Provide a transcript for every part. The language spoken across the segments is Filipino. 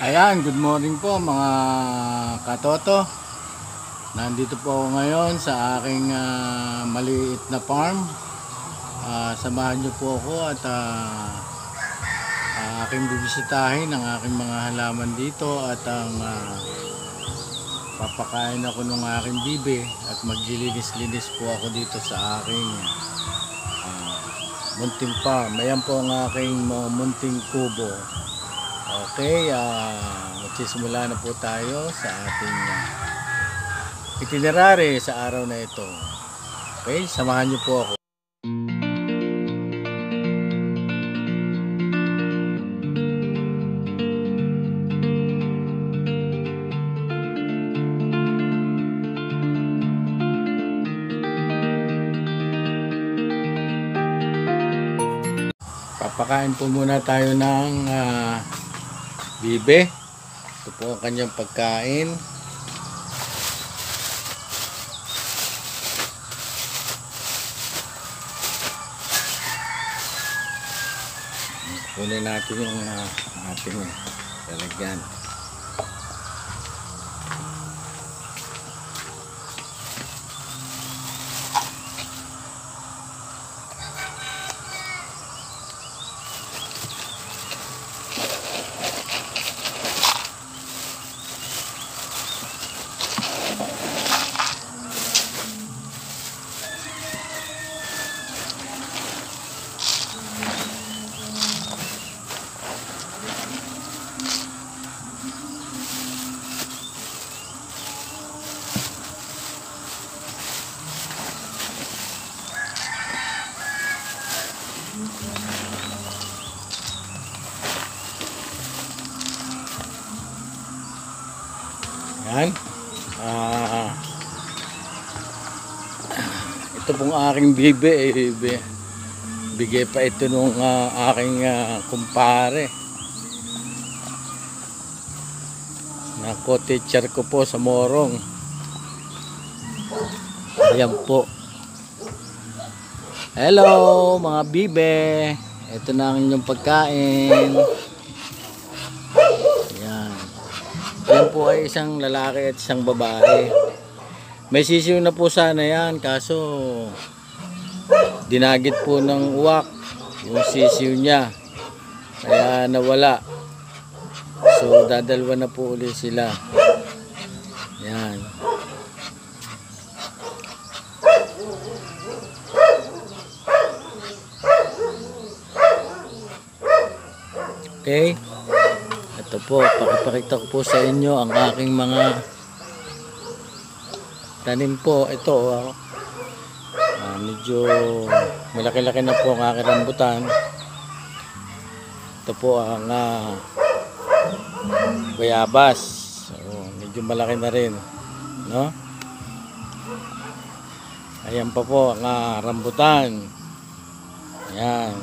Ayan, good morning po mga katoto. Nandito po ako ngayon sa aking maliit na farm. Samahan niyo po ako at aking bibisitahin ang aking mga halaman dito at ang papakain ako ng aking bibe at maglilinis-linis po ako dito sa aking munting farm. Ayan po ang aking munting kubo. Okay, magsisimula na po tayo sa ating itinerary sa araw na ito. Okay, samahan niyo po ako. Papakain po muna tayo ng bibe. Ito po ang kanyang pagkain. Kunin natin yung ating lalagyan. Yan. Ito pong aking bibe, bigay pa ito nung aking kumpare na co-teacher ko po sa Morong. Ayan po. Hello mga bibe, ito na ang inyong pagkain. Yan po ay isang lalaki at isang babae. May sisiw na po sana yan, kaso dinagit po ng uwak yung sisiw niya, kaya nawala. So dadalwa na po ulit sila. Yan. Okay. Ito po, pakipakita ko po sa inyo ang aking mga tanim po. Ito, medyo malaki-laki na po ang aking rambutan. Ito po ang bayabas. So, medyo malaki na rin, no? Ayan pa po ang rambutan. Ayan.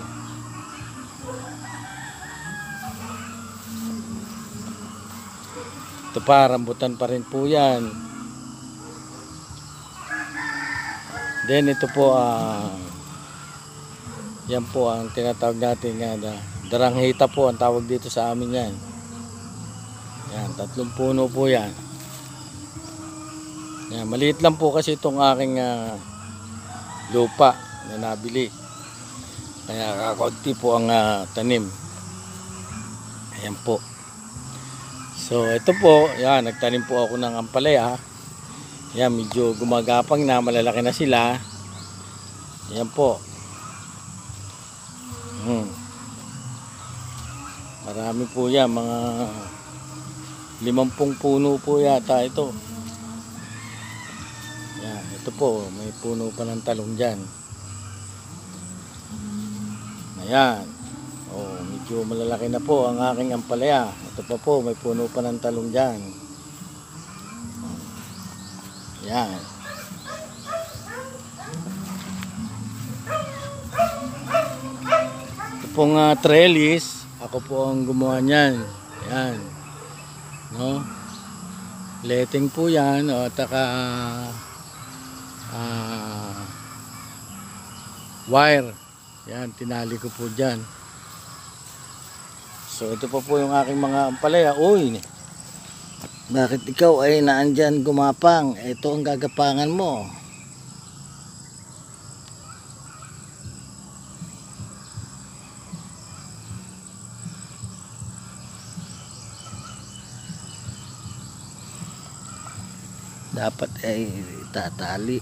Ito pa, rambutan pa rin po yan. Then ito po, yan po ang tinatawag natin daranghita po ang tawag dito sa amin yan. Yan, 3 puno po yan. Yan, maliit lang po kasi itong aking lupa na nabili. Kaya kakunti po ang tanim. Ayan po. So ito po, yan, nagtanim po ako ng ampalaya. Yan, medyo gumagapang na, malalaki na sila. Yan po. Marami po yan, mga 50 puno po yata ito. Yan, ito po, may puno pa ng talong dyan. Ayan. Oh, medyo malalaki na po ang aking ampalaya. Ito pa po, may puno pa ng talong dyan. Yan. Ito pong trellis, ako po ang gumawa niyan. Yan. No? Letting po yan, o taka wire. Yan, tinali ko po dyan. So ito pa po yung aking mga ampalaya. Uy, bakit ikaw ay naandyan gumapang? Ito ang gagapangan mo. Dapat ay tatali.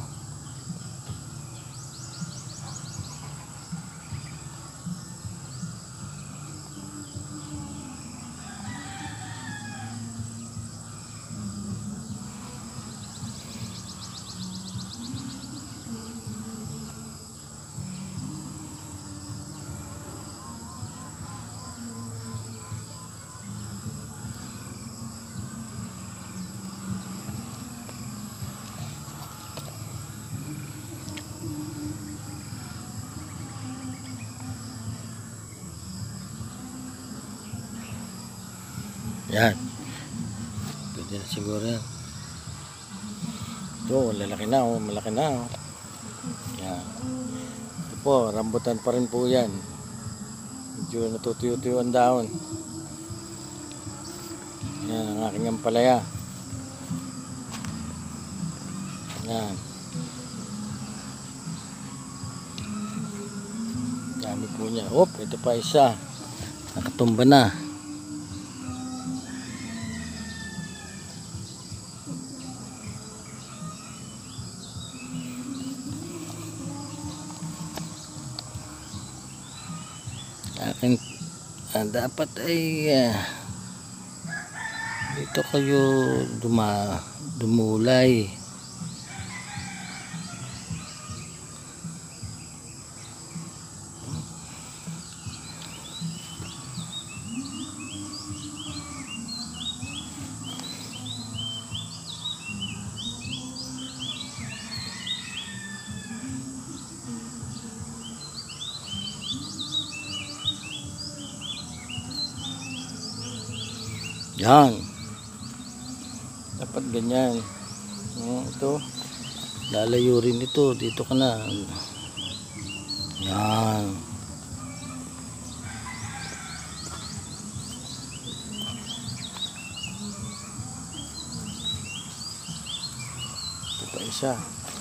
Yan. Pwede na siguro yan. Ito, lalaki na oh. Malaki na oh. Yan. Ito po, rambutan pa rin po yan. Medyo natutuyo-tuyo ang dahon. Yan, ang aking ampalaya. Yan. Dami po niya. Op, ito pa isa. Nakatumba na. Akin dapat ay dito kayo dumulay. Yan. Dapat ganyan. Ito. Lalayo rin ito. Dito ka na. Yan. Ito pa isa.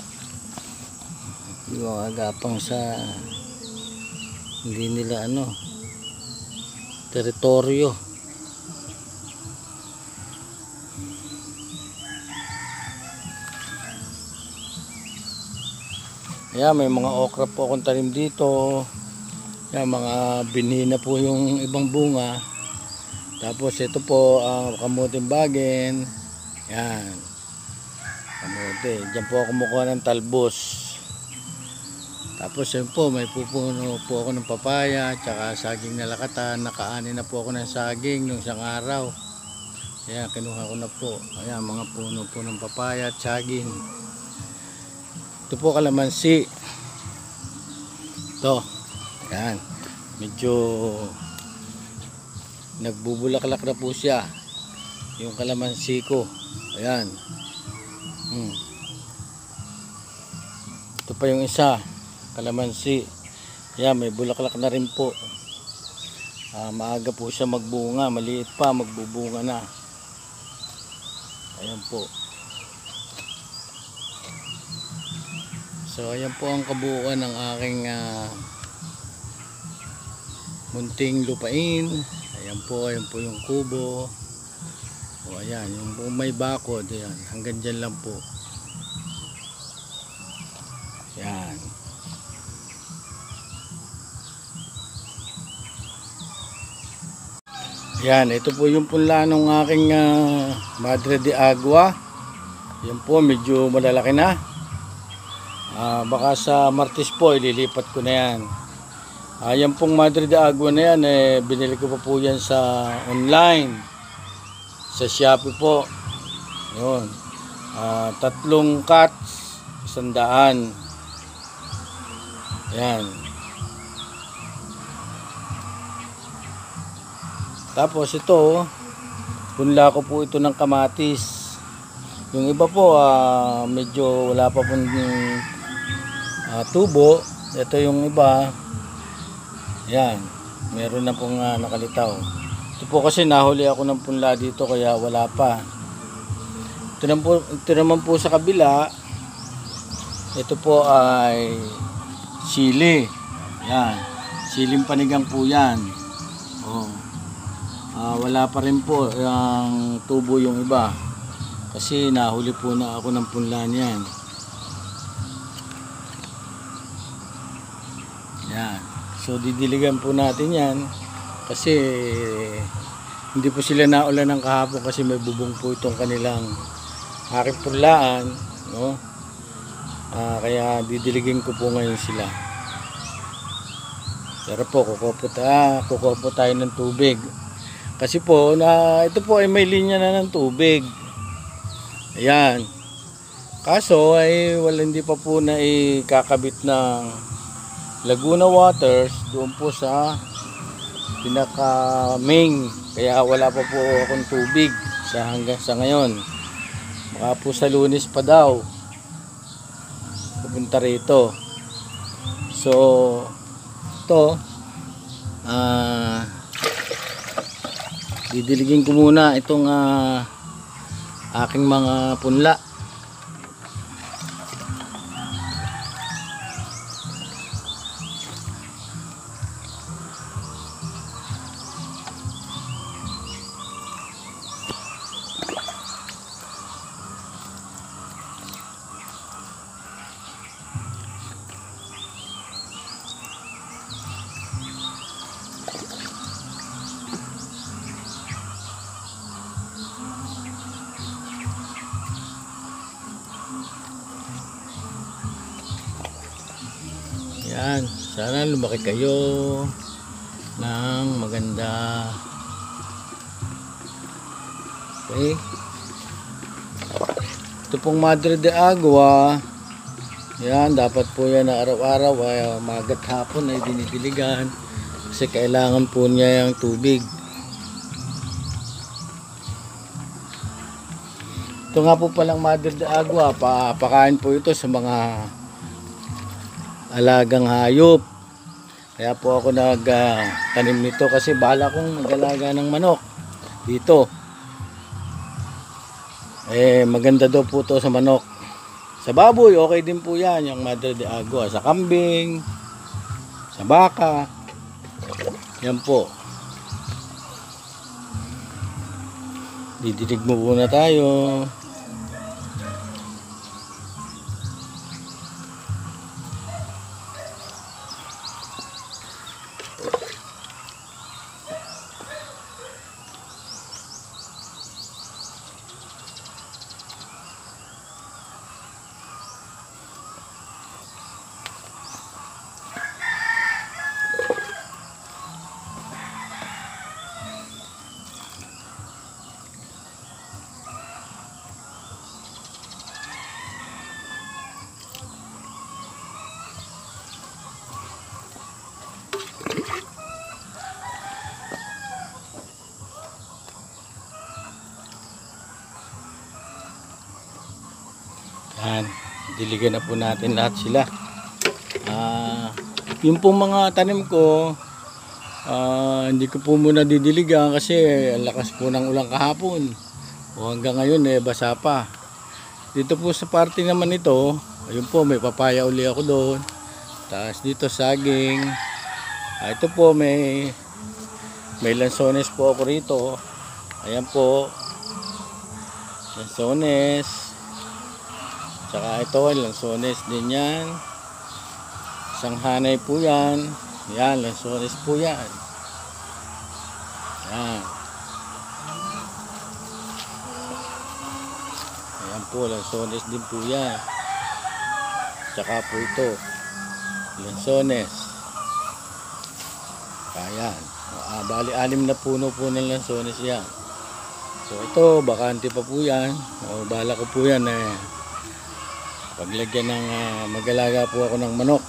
Yung agapang sa hindi nila teritoryo. Ayan, may mga okra po akong tanim dito. Ayan, mga binhi na po yung ibang bunga. Tapos ito po ang kamuting bagin. Ayan, kamuti. Diyan po ako kumukuha ng talbos. Tapos yun po, may pupuno po ako ng papaya, tsaka saging na lakatan. Nakaani na po ako ng saging nung isang araw. Ayan, kinuha ko na po. Ayan, mga puno po ng papaya at saging. Ito po kalamansi. Ito. Ayan. Medyo nagbubulaklak na po siya. Yung kalamansi ko. Ayan. Ito pa yung isa. Kalamansi. Ayan, may bulaklak na rin po. Maaga po siya magbunga. Maliit pa, magbubunga na. Ayan po. So ayan po ang kabuuan ng aking munting lupain. Ayan po yung kubo. O ayan, yung may bakod. Ayan, hanggang dyan lang po. Ayan. Ayan, ito po yung punla ng aking Madre de Agua. Ayan po, medyo malalaki na. Baka sa Martes po ililipat ko na yan. Yan pong Madre de Agua na yan, binili ko pa po yan sa online, sa Shopee po. Yun. 3 cuts, 100. Yan. Tapos ito, punla ko po ito ng kamatis. Yung iba po medyo wala pa pong tubo. Ito yung iba. Yan. Meron na pong nakalitaw. Ito po kasi nahuli ako ng punla dito kaya wala pa. Ito naman po sa kabila. Ito po ay sili. Yan. Siling panigang po yan. Oh. Wala pa rin po ang tubo yung iba. Kasi nahuli po na ako ng punla niyan. Yan. So didiligan po natin yan. Kasi hindi po sila naulan ng kahapon kasi may bubong po itong kanilang aking punlaan, no? Kaya didiligin ko po ngayon sila. Pero po kukuha po tayo ng tubig. Kasi po ito po ay may linya na ng tubig. Ayan. Kaso ay hindi pa po na ikakabit ng Laguna Waters doon po sa pinaka main, kaya wala pa po akong tubig hanggang sa ngayon. Baka po sa Lunes pa daw pupunta rito. So ito didiligin ko muna itong aking mga punla. Yan, sana lumaki kayo ng maganda. Okay. Ito pong Madre de Agua. Yan, dapat po yan na araw-araw maga't hapon ay dinidiligan kasi kailangan po niya yung tubig. Ito nga po palang Madre de Agua, pakain po ito sa mga alagang hayop. Kaya po ako nagtanim nito kasi bahala kong mag-alaga ng manok dito. Maganda daw po to sa manok. Sa baboy okay din po yan yung Madre de Agua. Sa kambing, sa baka, yan po. Didilig mo muna tayo. Yan, diligan na po natin lahat sila. Yung pong mga tanim ko, hindi ko po muna didiligan kasi ang lakas po ng ulang kahapon. O hanggang ngayon basa pa. Dito po sa parte naman ito, ayun po may papaya uli ako doon. Tapos dito saging. Ito po may lansones po ako rito. Ayan po. Lansones. Tsaka ito, lansones din yan. Sanghanay po yan. Yan, lansones po yan. Yan. Ayan po, lansones din po yan. Tsaka po ito, lansones. Ayan. Bali, 6 na puno po ng lansones yan. So ito, bakante pa po yan. Bala ko po yan paglagyan ng mag-alaga po ako ng manok.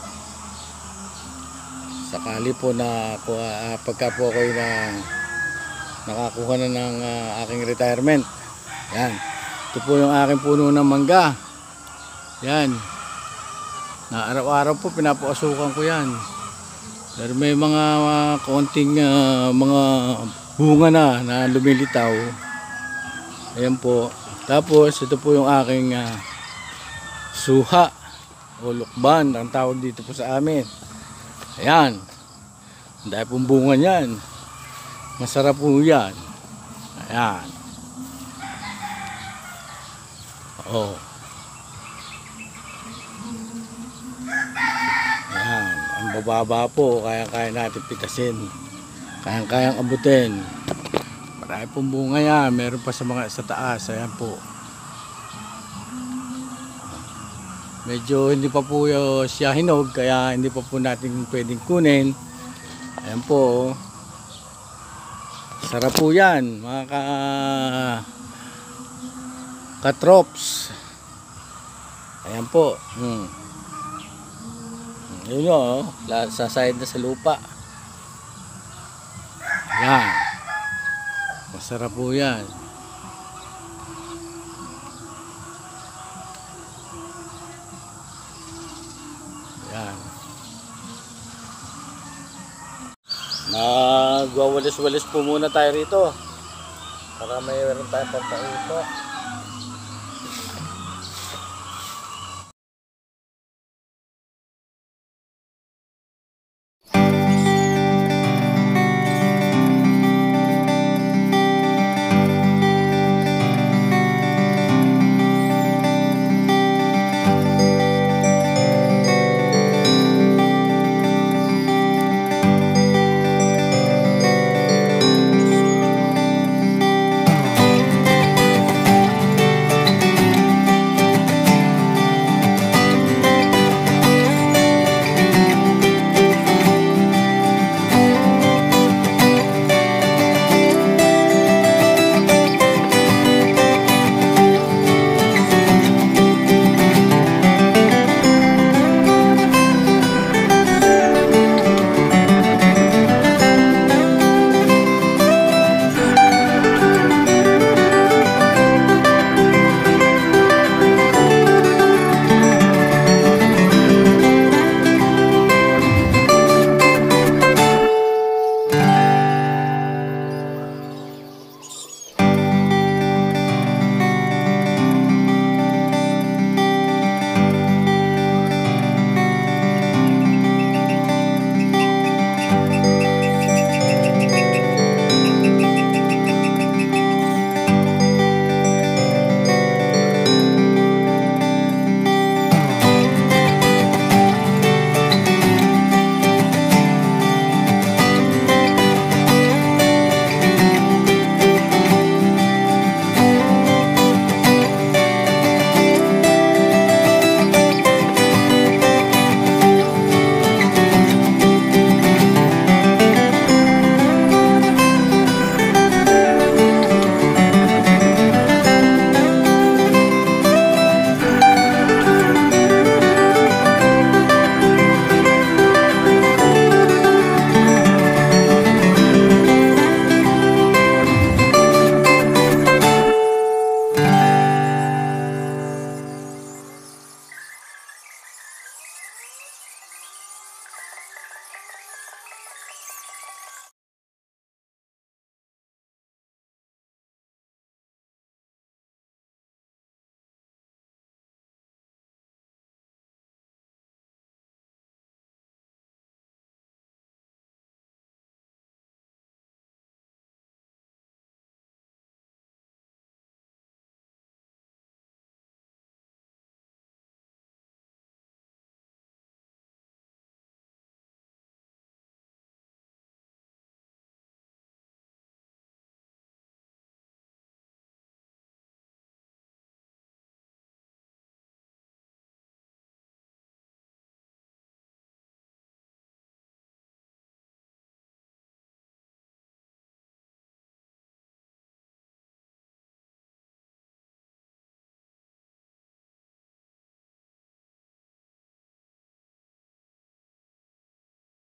Sakali po na pagka po ako nakakuha na ng aking retirement. Yan. Ito po yung aking puno ng mangga. Yan. Na araw-araw po pinapasukan ko yan. Pero may mga konting mga bunga na lumilitaw. Ayan po. Tapos ito po yung aking suha o lukban ang tawag dito po sa amin. Ayan. Dahil pong bunga niyan. Masarap po yan. Ayan. Oh. Ayan. Ang bababa po. Kaya natin pitasin. Kayang abutin. Marami pong bunga yan. Meron pa sa taas. Ayan po. Medyo hindi pa po siya hinog. Kaya hindi pa po natin pwedeng kunin. Ayan po. Sarap po yan. Mga katrops. Ayan po. Yun o. Sasayad na sa lupa. Ayan. Masarap po yan. Ayan. Nagwawalis-walis po muna tayo rito para mayroon tayong pampausok.